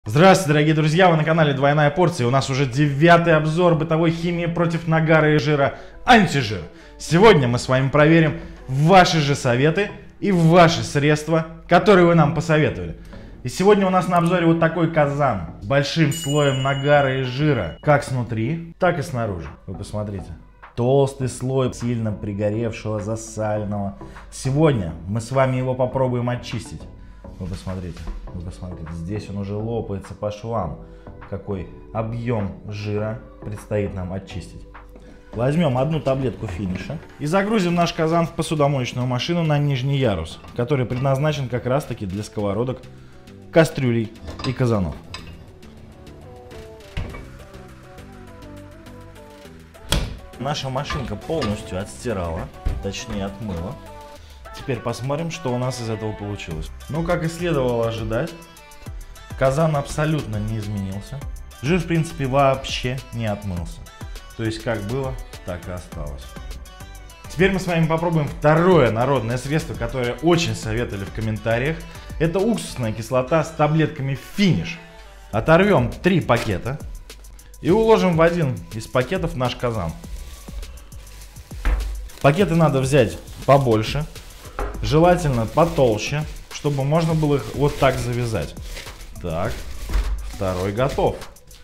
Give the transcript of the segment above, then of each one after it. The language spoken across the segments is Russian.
Здравствуйте, дорогие друзья, вы на канале Двойная Порция. У нас уже 9-й обзор бытовой химии против нагара и жира антижир. Сегодня мы с вами проверим ваши же советы и ваши средства, которые вы нам посоветовали. И сегодня у нас на обзоре вот такой казан с большим слоем нагара и жира, как снутри, так и снаружи. Вы посмотрите. Толстый слой сильно пригоревшего, засаленного. Сегодня мы с вами его попробуем очистить. Вы посмотрите, здесь он уже лопается по швам. Какой объем жира предстоит нам очистить. Возьмем одну таблетку финиша и загрузим наш казан в посудомоечную машину на нижний ярус, который предназначен как раз таки для сковородок, кастрюлей и казанов. Наша машинка полностью отстирала, точнее отмыла. Теперь посмотрим, что у нас из этого получилось. Ну, как и следовало ожидать, казан абсолютно не изменился. Жир, в принципе, вообще не отмылся. То есть, как было, так и осталось. Теперь мы с вами попробуем второе народное средство, которое очень советовали в комментариях. Это уксусная кислота с таблетками финиш. Оторвем 3 пакета и уложим в один из пакетов наш казан. Пакеты надо взять побольше. Желательно потолще, чтобы можно было их вот так завязать. Так, второй готов.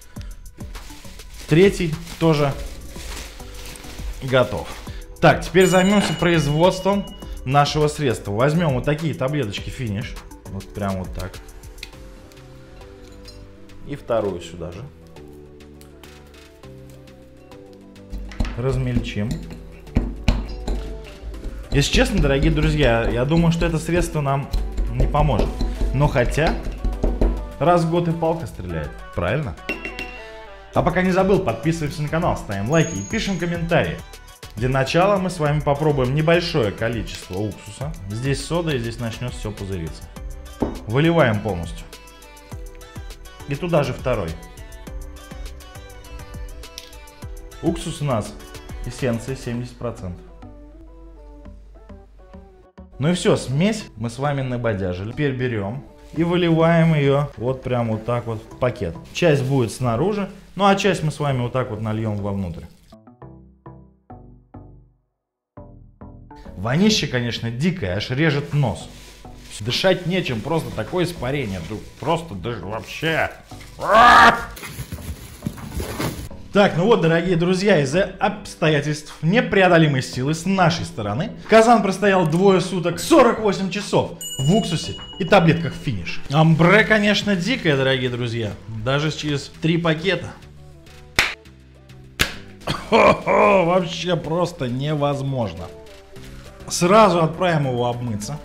Третий тоже готов. Так, теперь займемся производством нашего средства. Возьмем вот такие таблеточки финиш. Вот прям вот так. И вторую сюда же. Размельчим. Если честно, дорогие друзья, я думаю, что это средство нам не поможет. Но хотя, раз в год и палка стреляет, правильно? А пока не забыл, подписываемся на канал, ставим лайки и пишем комментарии. Для начала мы с вами попробуем небольшое количество уксуса. Здесь сода, и здесь начнет все пузыриться. Выливаем полностью. И туда же второй. Уксус у нас эссенция 70%. Ну и все, смесь мы с вами набодяжили. Теперь берем и выливаем ее вот прям вот так вот в пакет. Часть будет снаружи, ну а часть мы с вами вот так вот нальем вовнутрь. Вонище, конечно, дикое, аж режет нос. Дышать нечем, просто такое испарение. Просто даже вообще... Так, ну вот, дорогие друзья, из-за обстоятельств непреодолимой силы с нашей стороны казан простоял 2 суток 48 часов в уксусе и таблетках финиш. Амбре, конечно, дикое, дорогие друзья, даже через 3 пакета. Хо-хо, вообще просто невозможно. Сразу отправим его обмыться.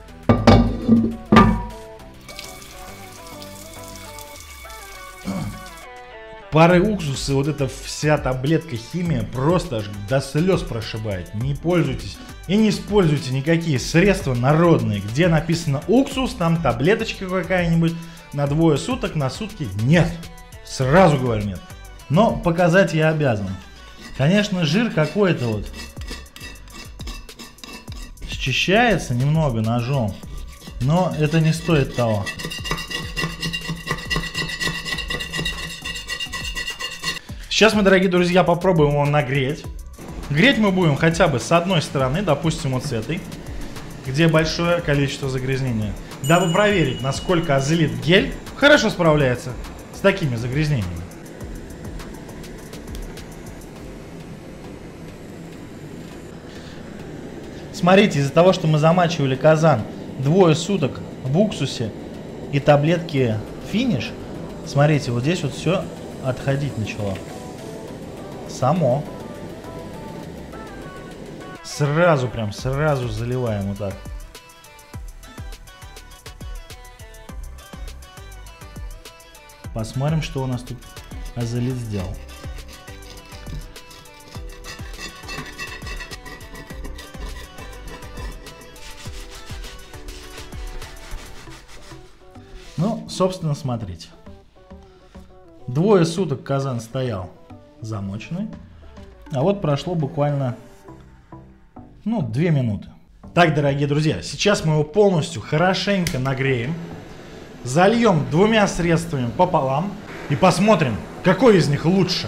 Пары уксуса, вот эта вся таблетка химия просто аж до слез прошибает. Не пользуйтесь и не используйте никакие средства народные, где написано уксус, там таблеточка какая-нибудь на 2 суток, на сутки. Нет, сразу говорю нет. Но показать я обязан. Конечно, жир какой-то вот счищается немного ножом, но это не стоит того. Сейчас мы, дорогие друзья, попробуем его нагреть. Греть мы будем хотя бы с одной стороны, допустим, вот с этой, где большое количество загрязнения, дабы проверить, насколько азелит гель хорошо справляется с такими загрязнениями. Смотрите, из-за того, что мы замачивали казан 2 суток в уксусе и таблетки финиш, смотрите, вот здесь вот все отходить начало. Само. Сразу заливаем вот так. Посмотрим, что у нас тут азелит сделал. Ну, собственно, смотрите. 2 суток казан стоял замоченный, а вот прошло буквально 2 минуты. Так, дорогие друзья, сейчас мы его полностью хорошенько нагреем. зальем двумя средствами пополам и посмотрим, какой из них лучше.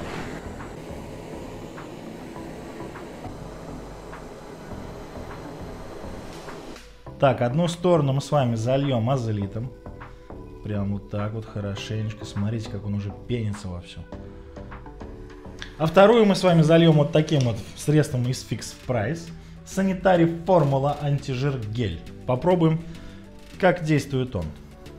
Так, одну сторону мы с вами зальем азолитом. Прям вот так вот хорошенечко. Смотрите, как он уже пенится во все. А вторую мы с вами зальем вот таким вот средством из Fix Price. Sanitary Formula антижир гель. Попробуем, как действует он.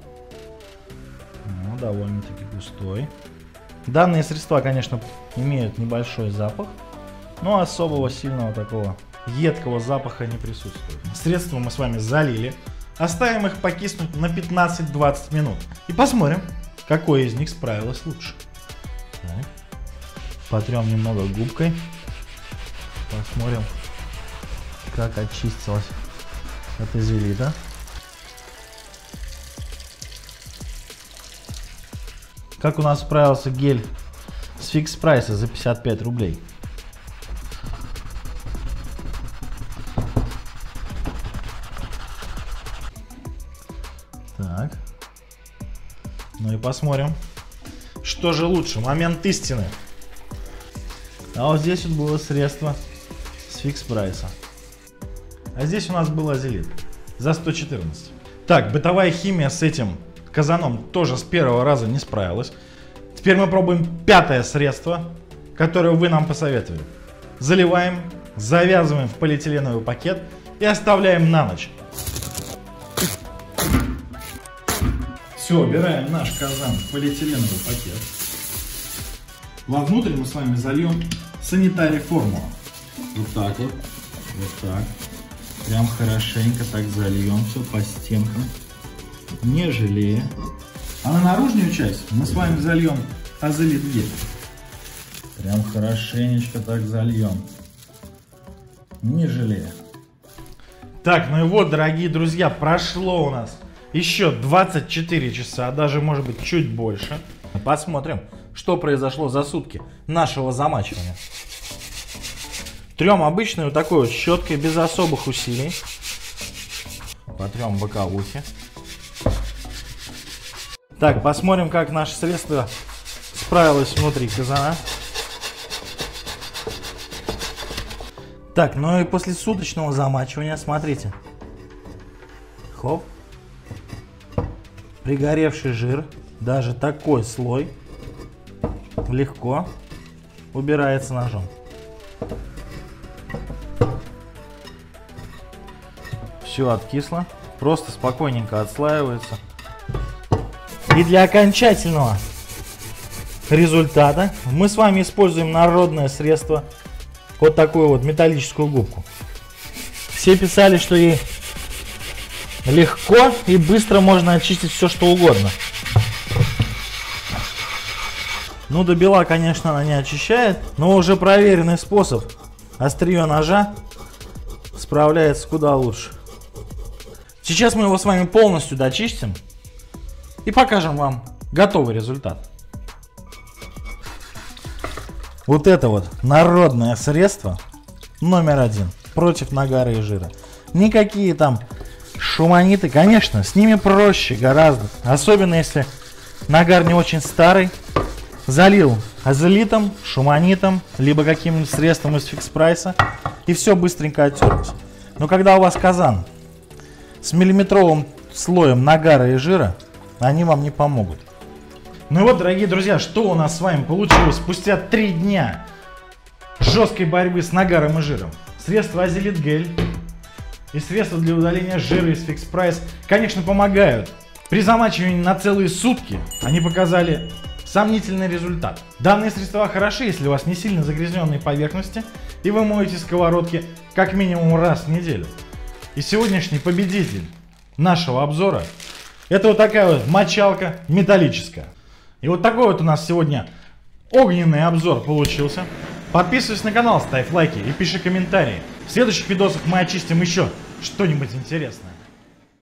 Ну, довольно-таки густой. Данные средства, конечно, имеют небольшой запах, но особого сильного такого едкого запаха не присутствует. Средства мы с вами залили. Оставим их покиснуть на 15-20 минут. И посмотрим, какое из них справилось лучше. Так. Потрем немного губкой. Посмотрим, как очистилась от азолита. Как у нас справился гель с Fix Price за 55 рублей. Так. Ну и посмотрим, что же лучше. Момент истины. А вот здесь вот было средство с Fix Price. А здесь у нас был азолит за 114. Так, бытовая химия с этим казаном тоже с первого раза не справилась. Теперь мы пробуем пятое средство, которое вы нам посоветовали. Заливаем, завязываем в полиэтиленовый пакет и оставляем на ночь. Все, убираем наш казан в полиэтиленовый пакет. Вовнутрь мы с вами зальем Sanitary Formula. Вот так вот. Вот так. Прям хорошенько так зальем все по стенкам, не жалея. А на наружную часть мы с вами зальем азолит гель. Прям хорошенечко так зальем, не жалея. Так, ну и вот, дорогие друзья, прошло у нас еще 24 часа, даже может быть чуть больше. Посмотрим, что произошло за сутки нашего замачивания. Трем обычной вот такой вот щеткой, без особых усилий. Потрем боковухи. Так, посмотрим, как наше средство справилось внутри казана. Так, ну и после суточного замачивания, смотрите. Хоп. Пригоревший жир, даже такой слой, легко убирается ножом. Все откисло, просто спокойненько отслаивается. И для окончательного результата мы с вами используем народное средство, вот такую вот металлическую губку. Все писали, что ей легко и быстро можно очистить все, что угодно. Ну, до бела, конечно, она не очищает, но уже проверенный способ. Острие ножа справляется куда лучше. Сейчас мы его с вами полностью дочистим и покажем вам готовый результат. Вот это вот народное средство номер 1 против нагара и жира. Никакие там шуманиты, конечно, с ними проще гораздо. Особенно если нагар не очень старый. Залил азолитом, шуманитом, либо каким-нибудь средством из Fix Price, и все быстренько оттерлось. Но когда у вас казан с миллиметровым слоем нагара и жира, они вам не помогут. Ну и вот, дорогие друзья, что у нас с вами получилось спустя 3 дня жесткой борьбы с нагаром и жиром. Средства азолит гель и средства для удаления жира из Fix Price, конечно, помогают. При замачивании на целые сутки они показали сомнительный результат. Данные средства хороши, если у вас не сильно загрязненные поверхности и вы моете сковородки как минимум раз в неделю. И сегодняшний победитель нашего обзора — это вот такая вот мочалка металлическая. И вот такой вот у нас сегодня огненный обзор получился. Подписывайся на канал, ставь лайки и пиши комментарии. В следующих видосах мы очистим еще что-нибудь интересное.